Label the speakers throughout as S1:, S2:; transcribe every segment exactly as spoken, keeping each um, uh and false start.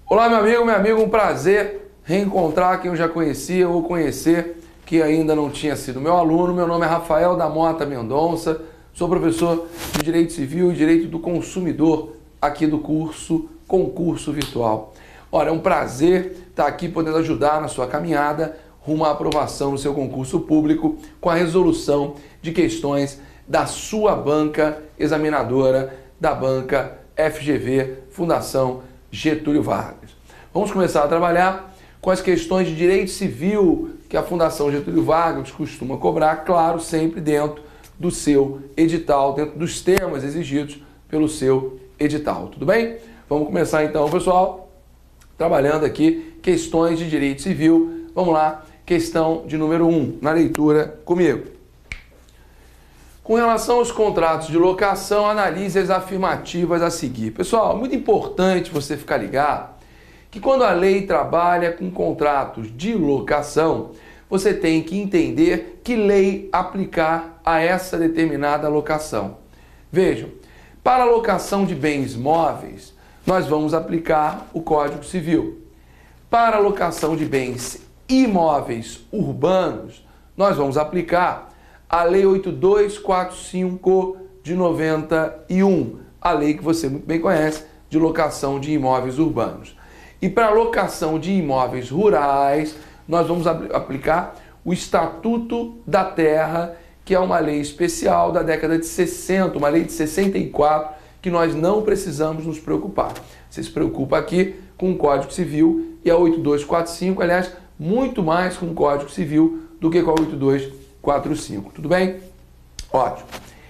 S1: Olá, meu amigo, meu amigo, um prazer reencontrar quem eu já conhecia ou conhecer que ainda não tinha sido meu aluno. Meu nome é Rafael da Mota Mendonça, sou professor de Direito Civil e Direito do Consumidor aqui do curso Concurso Virtual. Olha, é um prazer estar aqui podendo ajudar na sua caminhada rumo à aprovação no seu concurso público com a resolução de questões da sua banca examinadora, da banca F G V, Fundação Getúlio Vargas. Vamos começar a trabalhar com as questões de direito civil que a Fundação Getúlio Vargas costuma cobrar, claro, sempre dentro do seu edital, dentro dos temas exigidos pelo seu edital. Tudo bem? Vamos começar então, pessoal, trabalhando aqui questões de direito civil. Vamos lá, questão de número um, na leitura comigo. Com relação aos contratos de locação, analise as afirmativas a seguir. Pessoal, muito importante você ficar ligado que quando a lei trabalha com contratos de locação, você tem que entender que lei aplicar a essa determinada locação. Vejam, para a locação de bens móveis, nós vamos aplicar o Código Civil. Para a locação de bens imóveis urbanos, nós vamos aplicar a Lei oito mil duzentos e quarenta e cinco de noventa e um, a lei que você muito bem conhece de locação de imóveis urbanos. E para a locação de imóveis rurais, nós vamos aplicar o Estatuto da Terra, que é uma lei especial da década de sessenta, uma lei de sessenta e quatro, que nós não precisamos nos preocupar. Você se preocupa aqui com o Código Civil e a oito mil duzentos e quarenta e cinco, aliás, muito mais com o Código Civil do que com a oito mil duzentos e quarenta e cinco. Tudo bem? Ótimo.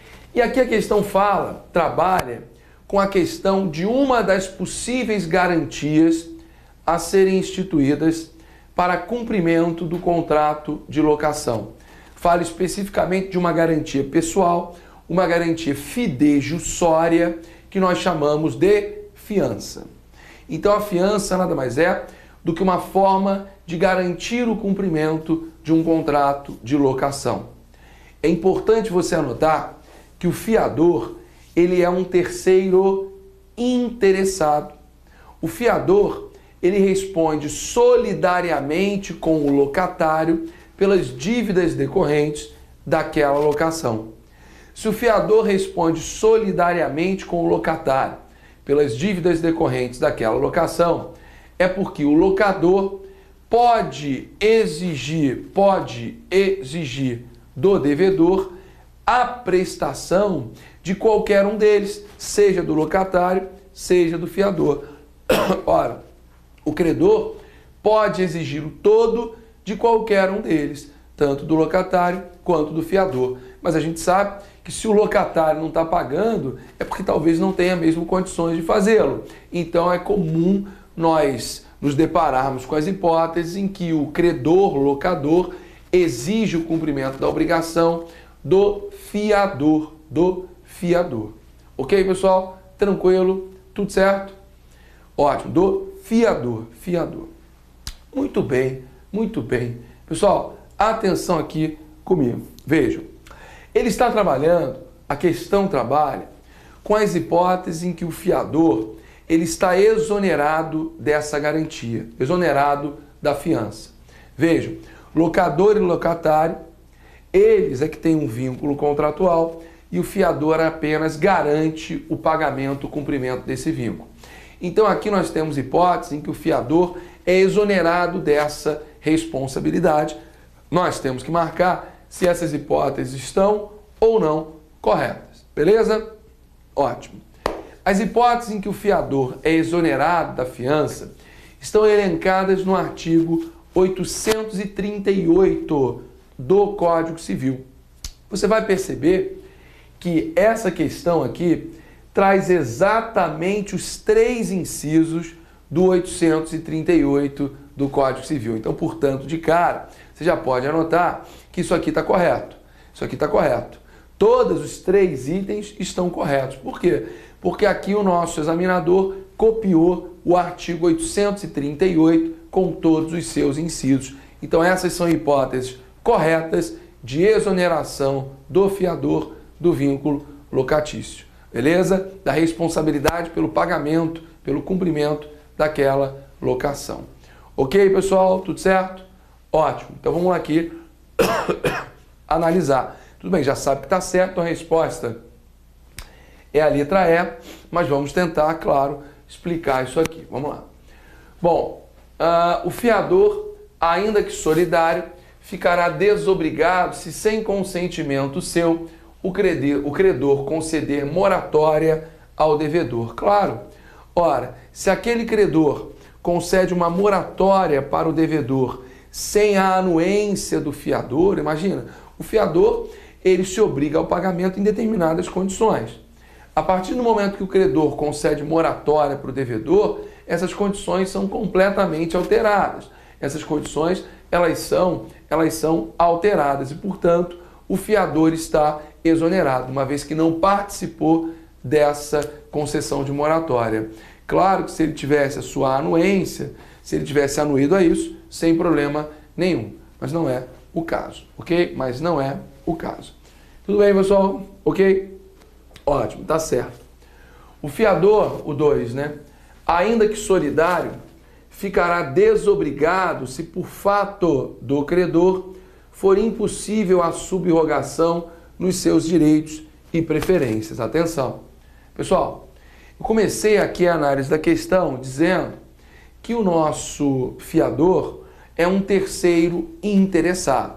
S1: E aqui a questão fala, trabalha com a questão de uma das possíveis garantias a serem instituídas para cumprimento do contrato de locação. Fala especificamente de uma garantia pessoal, uma garantia fidejussória, que nós chamamos de fiança. Então a fiança nada mais é do que uma forma de garantir o cumprimento de um contrato de locação. É importante você anotar que o fiador, ele é um terceiro interessado. O fiador, ele responde solidariamente com o locatário pelas dívidas decorrentes daquela locação. Se o fiador responde solidariamente com o locatário pelas dívidas decorrentes daquela locação, é porque o locador pode exigir, pode exigir do devedor a prestação de qualquer um deles, seja do locatário, seja do fiador. Ora, o credor pode exigir o todo de qualquer um deles, tanto do locatário quanto do fiador. Mas a gente sabe que se o locatário não está pagando, é porque talvez não tenha mesmo condições de fazê-lo. Então é comum nós nos depararmos com as hipóteses em que o credor, locador, exige o cumprimento da obrigação do fiador, do fiador. Ok, pessoal? Tranquilo? Tudo certo? Ótimo. Do fiador, fiador. Muito bem, muito bem. Pessoal, atenção aqui comigo. Vejam, ele está trabalhando, a questão trabalha, com as hipóteses em que o fiador ele está exonerado dessa garantia, exonerado da fiança. Vejam, locador e locatário, eles é que têm um vínculo contratual e o fiador apenas garante o pagamento, o cumprimento desse vínculo. Então aqui nós temos hipóteses em que o fiador é exonerado dessa responsabilidade. Nós temos que marcar se essas hipóteses estão ou não corretas. Beleza? Ótimo. As hipóteses em que o fiador é exonerado da fiança estão elencadas no artigo oitocentos e trinta e oito do Código Civil. Você vai perceber que essa questão aqui traz exatamente os três incisos do oitocentos e trinta e oito do Código Civil. Então, portanto, de cara, você já pode anotar que isso aqui está correto. Isso aqui está correto. Todos os três itens estão corretos. Por quê? Porque aqui o nosso examinador copiou o artigo oitocentos e trinta e oito com todos os seus incisos. Então essas são hipóteses corretas de exoneração do fiador do vínculo locatício. Beleza? Da responsabilidade pelo pagamento, pelo cumprimento daquela locação. Ok, pessoal? Tudo certo? Ótimo. Então vamos lá aqui analisar. Tudo bem, já sabe que está certo, a resposta é a letra E, mas vamos tentar, claro, explicar isso aqui. Vamos lá. Bom, uh, o fiador, ainda que solidário, ficará desobrigado se, sem consentimento seu, o credor, o credor conceder moratória ao devedor. Claro. Ora, se aquele credor concede uma moratória para o devedor sem a anuência do fiador, imagina, o fiador ele se obriga ao pagamento em determinadas condições. A partir do momento que o credor concede moratória para o devedor, essas condições são completamente alteradas. Essas condições, elas são, elas são alteradas e, portanto, o fiador está exonerado, uma vez que não participou dessa concessão de moratória. Claro que se ele tivesse a sua anuência, se ele tivesse anuído a isso, sem problema nenhum. Mas não é o caso, ok? Mas não é o caso. Tudo bem, pessoal? Ok? Ótimo, tá certo. O fiador, o dois, né? Ainda que solidário, ficará desobrigado se por fato do credor for impossível a subrogação nos seus direitos e preferências. Atenção. Pessoal, eu comecei aqui a análise da questão dizendo que o nosso fiador é um terceiro interessado.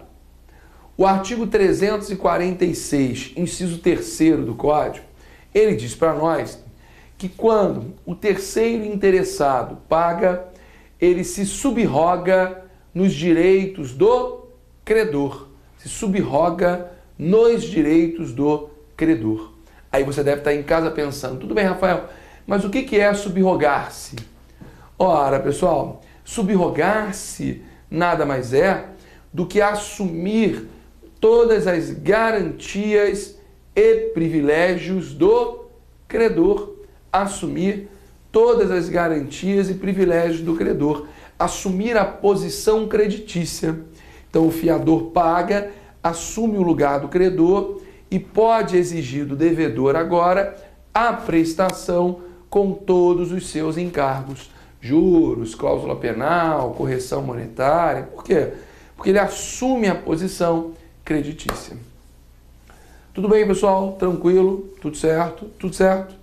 S1: O artigo trezentos e quarenta e seis, inciso terceiro do Código, ele diz para nós que quando o terceiro interessado paga, ele se subroga nos direitos do credor. Se subroga nos direitos do credor. Aí você deve estar em casa pensando, tudo bem, Rafael, mas o que é subrogar-se? Ora, pessoal, subrogar-se nada mais é do que assumir todas as garantias e privilégios do credor. Assumir todas as garantias e privilégios do credor. Assumir a posição creditícia. Então, o fiador paga, assume o lugar do credor e pode exigir do devedor agora a prestação com todos os seus encargos. Juros, cláusula penal, correção monetária. Por quê? Porque ele assume a posição creditícia. Tudo bem, pessoal? Tranquilo? Tudo certo? Tudo certo?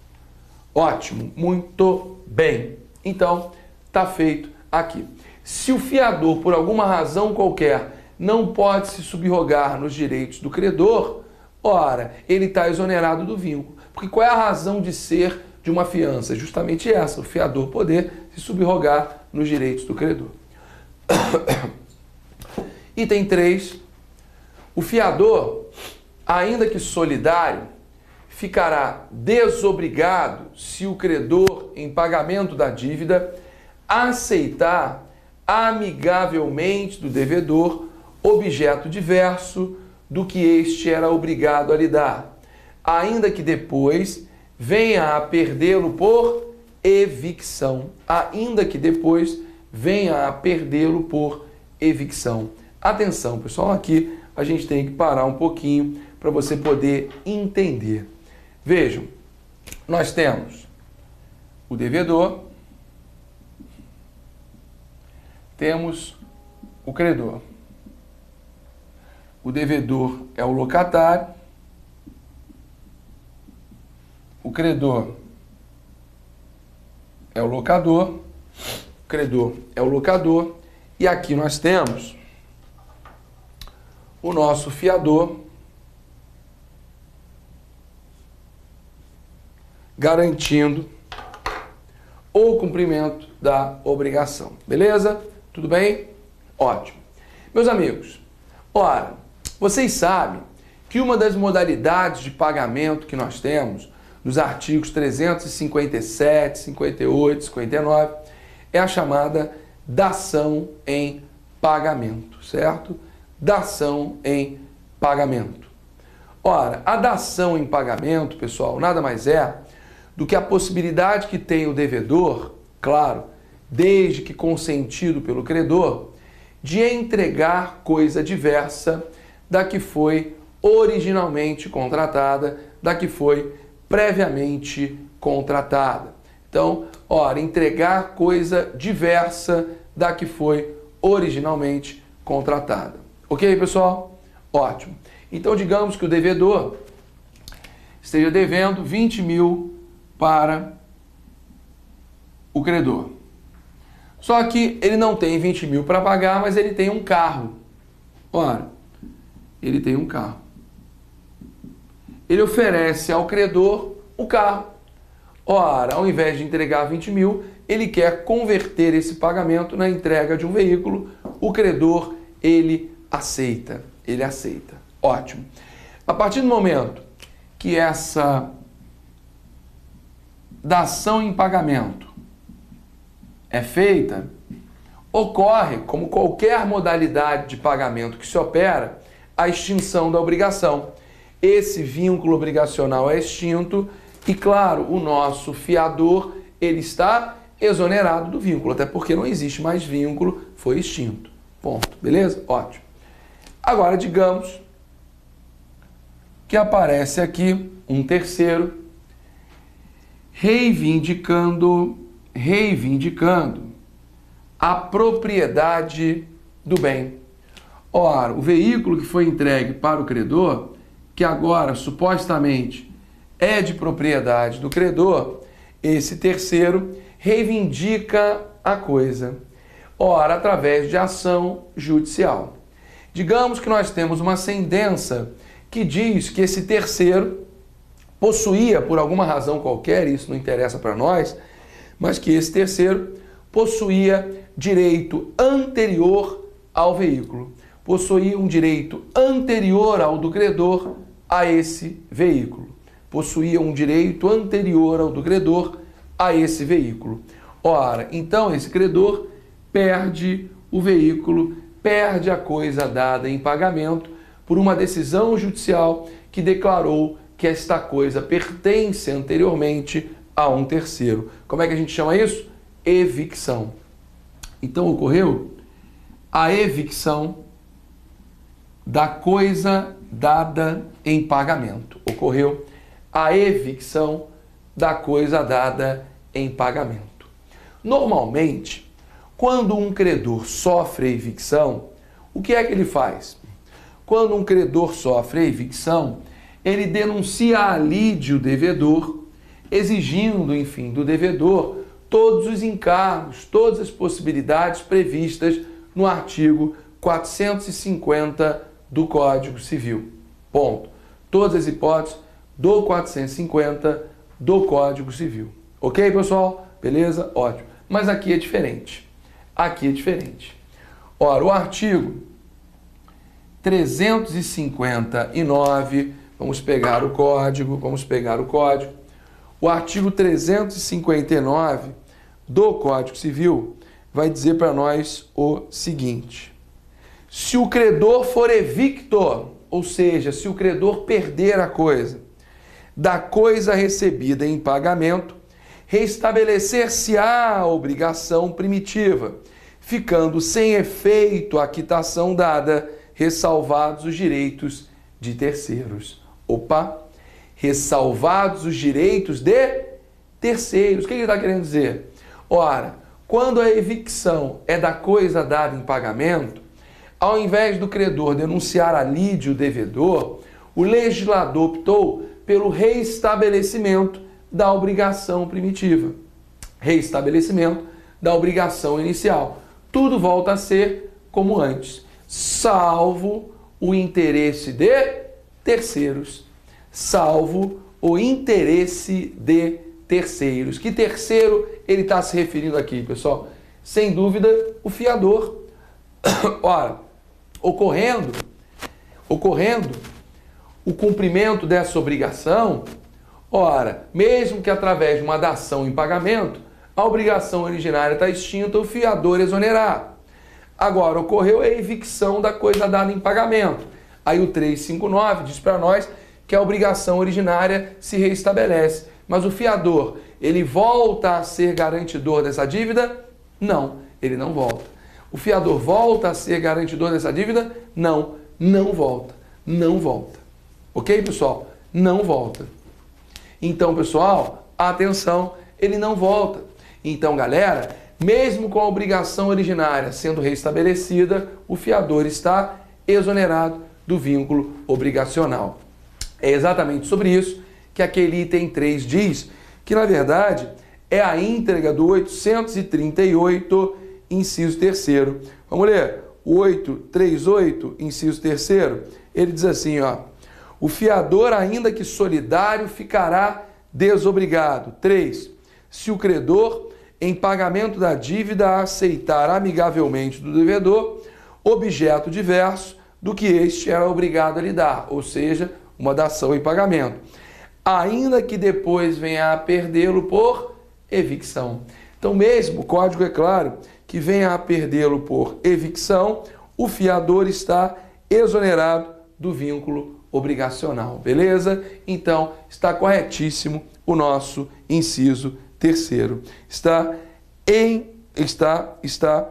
S1: Ótimo, muito bem. Então, tá feito aqui. Se o fiador, por alguma razão qualquer, não pode se subrogar nos direitos do credor, ora, ele está exonerado do vínculo. Porque qual é a razão de ser de uma fiança? Justamente essa, o fiador poder se subrogar nos direitos do credor. Item três. O fiador, ainda que solidário, ficará desobrigado se o credor, em pagamento da dívida, aceitar amigavelmente do devedor objeto diverso do que este era obrigado a lhe dar, ainda que depois venha a perdê-lo por evicção, ainda que depois venha a perdê-lo por evicção. Atenção, pessoal, aqui a gente tem que parar um pouquinho para você poder entender. Vejam, nós temos o devedor, temos o credor. O devedor é o locatário, o credor é o locador, o credor é o locador, e aqui nós temos o nosso fiador garantindo o cumprimento da obrigação. Beleza? Tudo bem? Ótimo. Meus amigos, ora, vocês sabem que uma das modalidades de pagamento que nós temos nos artigos trezentos e cinquenta e sete, cinquenta e oito, cinquenta e nove é a chamada dação em pagamento, certo? Dação em pagamento. Ora, a dação em pagamento, pessoal, nada mais é do que a possibilidade que tem o devedor, claro, desde que consentido pelo credor, de entregar coisa diversa da que foi originalmente contratada, da que foi previamente contratada. Então, Ora, entregar coisa diversa da que foi originalmente contratada. Ok, pessoal? Ótimo. Então, digamos que o devedor esteja devendo vinte mil para o credor. Só que ele não tem vinte mil para pagar, mas ele tem um carro. Ora, ele tem um carro. Ele oferece ao credor o carro. Ora, ao invés de entregar vinte mil, ele quer converter esse pagamento na entrega de um veículo. O credor, ele aceita. Ele aceita. Ótimo. A partir do momento que essa dação em pagamento é feita, ocorre, como qualquer modalidade de pagamento que se opera, a extinção da obrigação. Esse vínculo obrigacional é extinto e, claro, o nosso fiador, ele está exonerado do vínculo, até porque não existe mais vínculo, foi extinto. Ponto. Beleza? Ótimo. Agora, digamos que aparece aqui um terceiro reivindicando, reivindicando a propriedade do bem. Ora, o veículo que foi entregue para o credor, que agora supostamente é de propriedade do credor, esse terceiro reivindica a coisa. Ora, através de ação judicial. Digamos que nós temos uma sentença que diz que esse terceiro possuía, por alguma razão qualquer, isso não interessa para nós, mas que esse terceiro possuía direito anterior ao veículo, possuía um direito anterior ao do credor a esse veículo, possuía um direito anterior ao do credor a esse veículo. Ora, então esse credor perde o veículo, perde a coisa dada em pagamento por uma decisão judicial que declarou que esta coisa pertence anteriormente a um terceiro. Como é que a gente chama isso? Evicção. Então ocorreu a evicção da coisa dada em pagamento. Ocorreu a evicção da coisa dada em pagamento. Normalmente, quando um credor sofre evicção, o que é que ele faz? Quando um credor sofre evicção, ele denuncia a lide o devedor, exigindo, enfim, do devedor todos os encargos, todas as possibilidades previstas no artigo quatrocentos e cinquenta do Código Civil. Ponto. Todas as hipóteses do quatrocentos e cinquenta do Código Civil. Ok, pessoal? Beleza? Ótimo. Mas aqui é diferente. Aqui é diferente. Ora, o artigo trezentos e cinquenta e nove, vamos pegar o código, vamos pegar o código. O artigo trezentos e cinquenta e nove do Código Civil vai dizer para nós o seguinte: se o credor for evicto, ou seja, se o credor perder a coisa, da coisa recebida em pagamento, restabelecer-se-á a obrigação primitiva, ficando sem efeito a quitação dada, ressalvados os direitos de terceiros. Opa! Ressalvados os direitos de terceiros. O que ele está querendo dizer? Ora, quando a evicção é da coisa dada em pagamento, ao invés do credor denunciar a lide o devedor, o legislador optou pelo reestabelecimento da obrigação primitiva. Reestabelecimento da obrigação inicial. Tudo volta a ser como antes, salvo o interesse de terceiros. Salvo o interesse de terceiros. Que terceiro ele está se referindo aqui, pessoal? Sem dúvida, o fiador. Ora, ocorrendo, ocorrendo o cumprimento dessa obrigação, ora, mesmo que através de uma dação em pagamento, a obrigação originária está extinta, o fiador exonerar. Agora, ocorreu a evicção da coisa dada em pagamento. Aí o trezentos e cinquenta e nove diz para nós que a obrigação originária se reestabelece. Mas o fiador, ele volta a ser garantidor dessa dívida? Não, ele não volta. O fiador volta a ser garantidor dessa dívida? Não, não volta. Não volta. Ok, pessoal? Não volta. Então, pessoal, atenção, ele não volta. Então, galera, mesmo com a obrigação originária sendo restabelecida, o fiador está exonerado do vínculo obrigacional. É exatamente sobre isso que aquele item três diz, que na verdade é a íntegra do oitocentos e trinta e oito, inciso terceiro. Vamos ler? O oitocentos e trinta e oito, inciso terceiro, ele diz assim, ó, o fiador, ainda que solidário, ficará desobrigado. três. Se o credor, em pagamento da dívida, aceitar amigavelmente do devedor objeto diverso do que este era obrigado a lhe dar, ou seja, uma dação em pagamento, ainda que depois venha a perdê-lo por evicção. Então, mesmo, o código é claro, que venha a perdê-lo por evicção, o fiador está exonerado do vínculo obrigacional, beleza? Então, está corretíssimo o nosso inciso terceiro. Está em, está, está,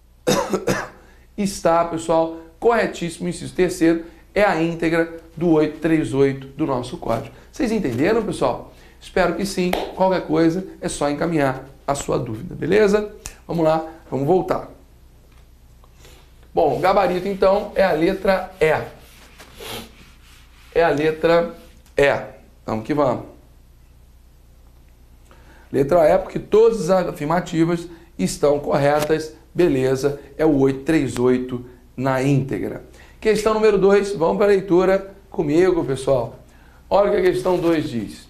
S1: está, pessoal, corretíssimo o inciso terceiro, é a íntegra do oitocentos e trinta e oito do nosso código. Vocês entenderam, pessoal? Espero que sim. Qualquer coisa é só encaminhar a sua dúvida, beleza? Vamos lá, vamos voltar. Bom, o gabarito, então, é a letra E. É a letra E. Vamos que vamos. Letra E, porque todas as afirmativas estão corretas, beleza? É o oitocentos e trinta e oito na íntegra. Questão número dois, vamos para a leitura comigo, pessoal. Olha o que a questão dois diz.